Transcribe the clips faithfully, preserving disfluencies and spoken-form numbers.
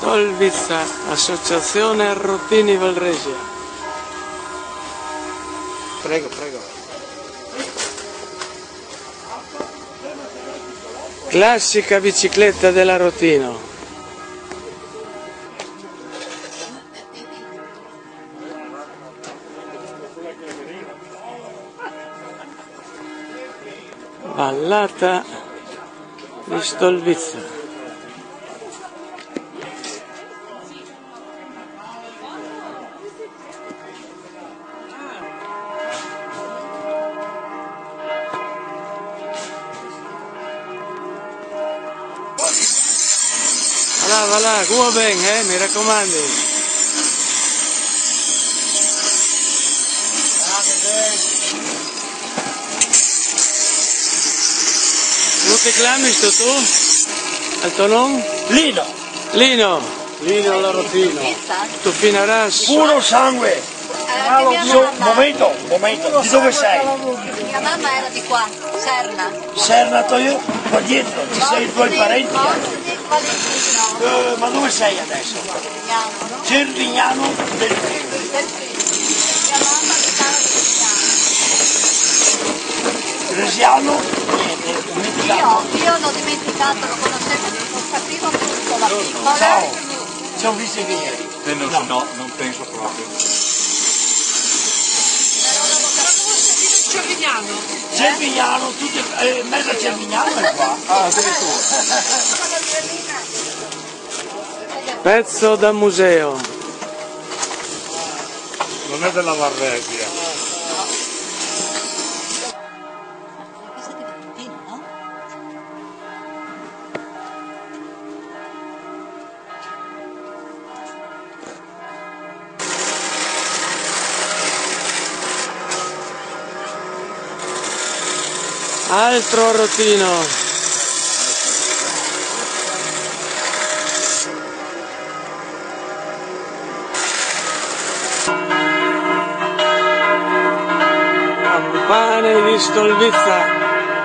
Stolviza, Associazione Arrotini Valresia. Prego, prego. Classica bicicletta dell'Arrotino. Vallata di Stolviza. Va là, va là, come ben, eh, mi raccomando. Come ti chiami sto tu? Al tuo nome? Lino. Lino. Lino l'Arrotino. Tu Pinaras. Puro sangue. Io, momento, momento, di dove sei? Mia mamma era di qua, Serna. Serna, io qua dietro, ci sei i tuoi parenti? Eh, ma dove sei adesso? Cervignano, no? Cervignano del Friuli. Del Friuli. Mia mamma abitava a Cervignano. Gresiano, niente, dimenticato. Io, io l'ho dimenticato, lo conoscevo, non capivo tutto, la piccola. Ciao, ci ho visto ieri. Eh, no, no. no, non penso proprio. Cervignano. Cervignano, tutte, eh, mezza Cervignano è qua. Ah, Pezzo da museo. Non è della Varresia. Altro Arrotino. Campane di Stolviza.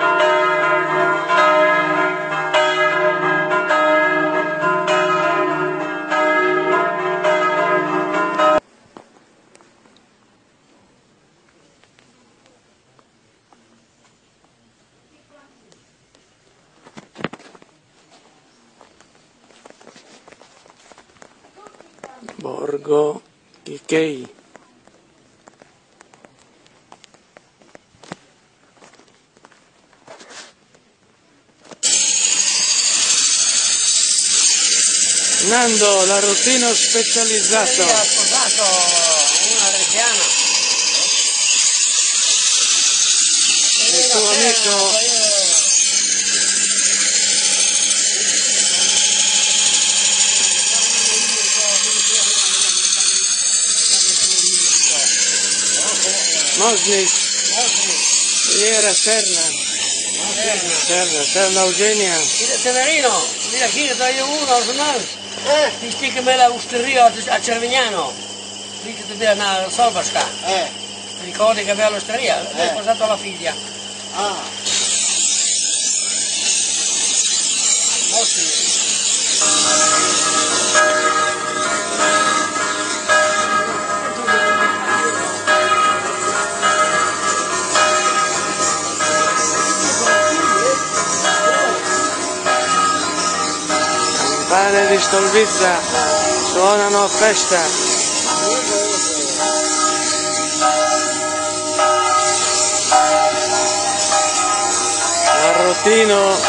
Borgo Ichei. Nando, l'Arrotino specializzato. Ho sposato una reggiana. Il tuo amico Mosnic. Ieri era Serna. Serna, Serna Eugenia. Severino, mira chi da io uno al final. Eh, ti stikke me la osteria a Cervignano. Dice che deve andare a Solvasca. Eh. Ricordi che aveva l'osteria? Eh. L'hai sposato alla figlia. Ah. Mosnic. Campane di Stolviza suonano a festa. L'Arrotino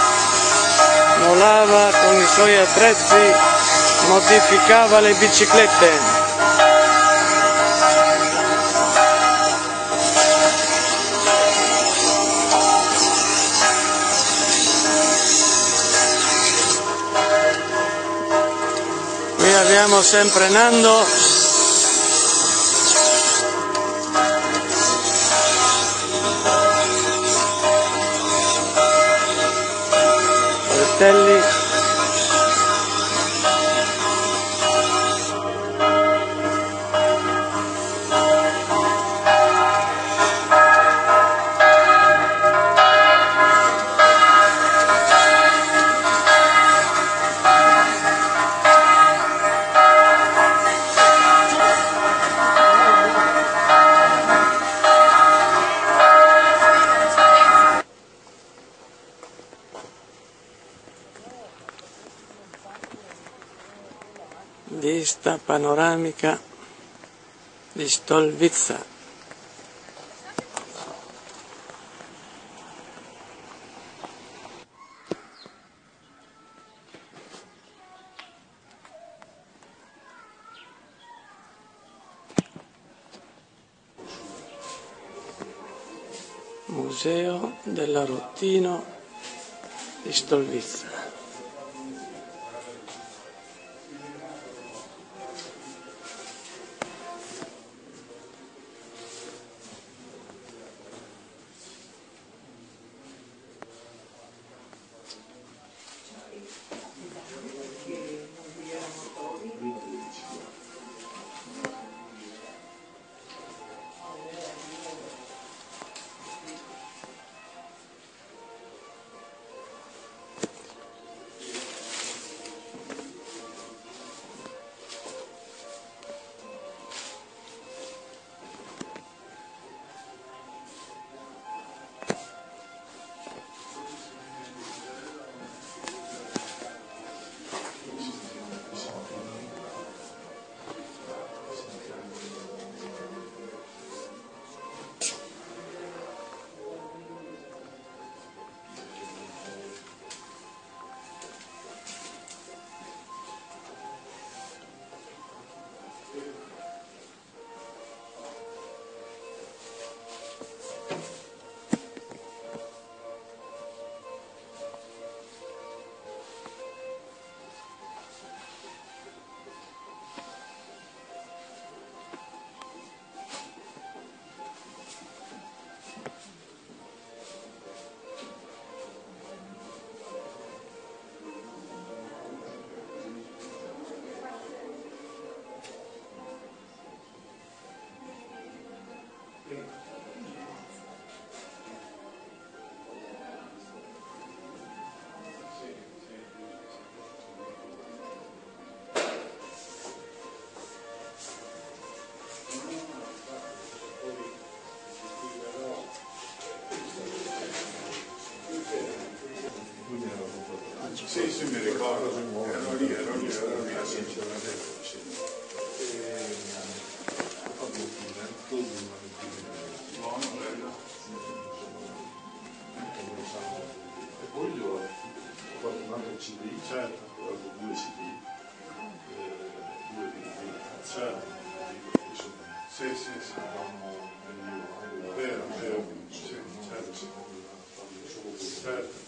molava con i suoi attrezzi, modificava le biciclette. Qui abbiamo sempre Nando. Fratelli. vista panoramica di Stolvica. Museo dell'Aretino di Stolvica. Sì, sì, mi ricordo, ero lì, ero lì, ero lì, sinceramente. Buono, bello. E poi io ho fatto un altro C D, Certo. ho fatto due C D, due D V D, Certo. Sì, sì, sì. Vero, vero. Sì, certo. Certo.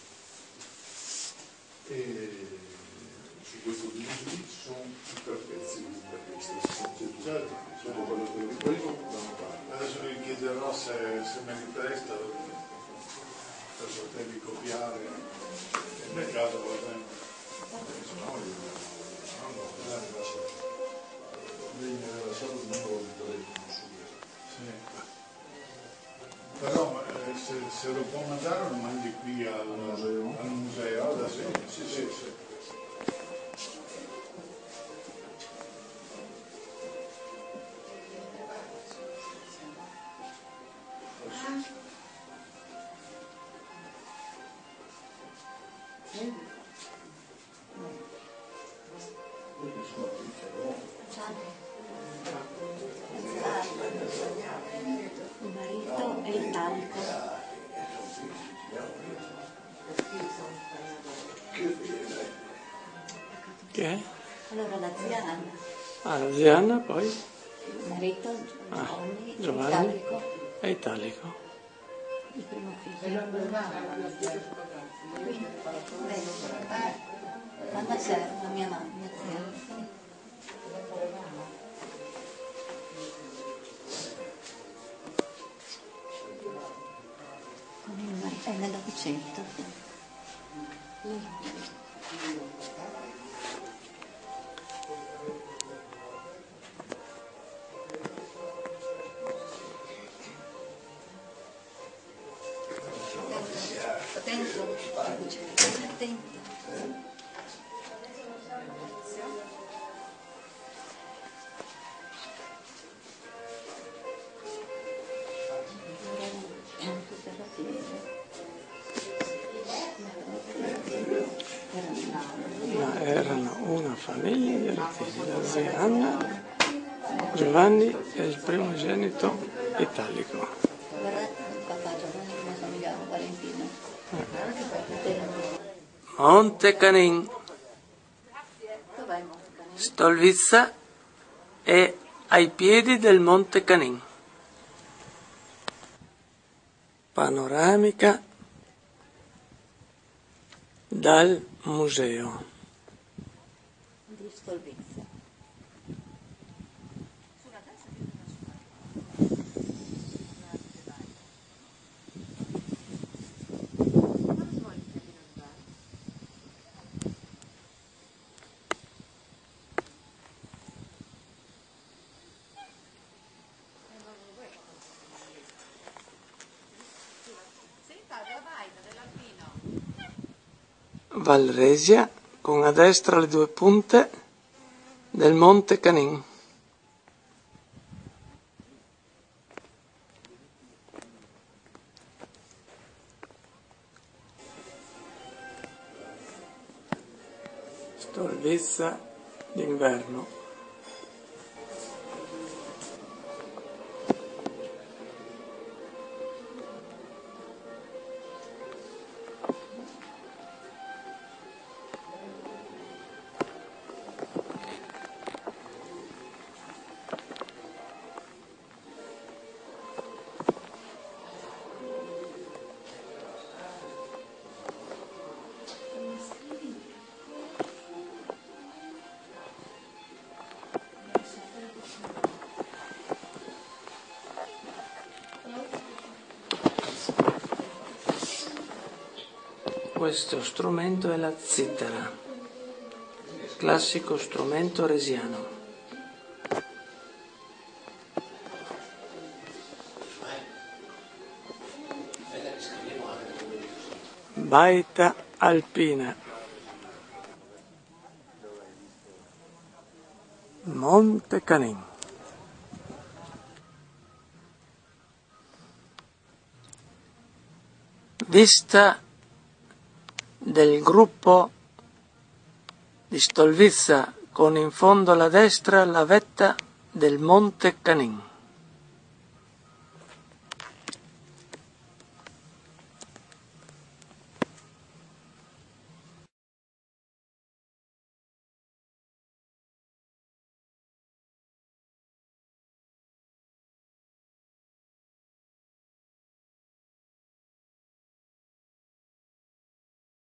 E su questo D V D ci sono i tre pezzi da questo, Certo. sono quello che ho ripreso da una parte. Adesso gli chiederò se, se me li presta per poterli copiare. Nel caso va bene. Se no io non ho lasciato. Lei mi aveva lasciato il numero di telefono subito. Sì. Però eh, se, se lo può mandare lo mandi qui al, al museo. Al museo adesso. Sì, sì, sì. Il marito è italico. Che è? Allora la zia Anna, Ah, la zia Anna poi? il marito Giovanni, Ah, Giovanni. italico, È italico. il primo figlio. Qui, lei, Anna Serra, mia mamma, mia zia. Con il marito, è nell'Ottocento. Attento, attento. Ma erano una famiglia di artisti, la zia Anna, Giovanni è il primogenito italico. Monte Canin. Stolvizza è ai piedi del Monte Canin. Panoramica dal museo Di Stolvizza. Valresia, con a destra le due punte del Monte Canin. Stolvizza d'inverno. Questo strumento è la zitara, classico strumento resiano. Baita alpina. Monte Canin. Vista del gruppo di Stolvizza con in fondo alla destra la vetta del Monte Canin.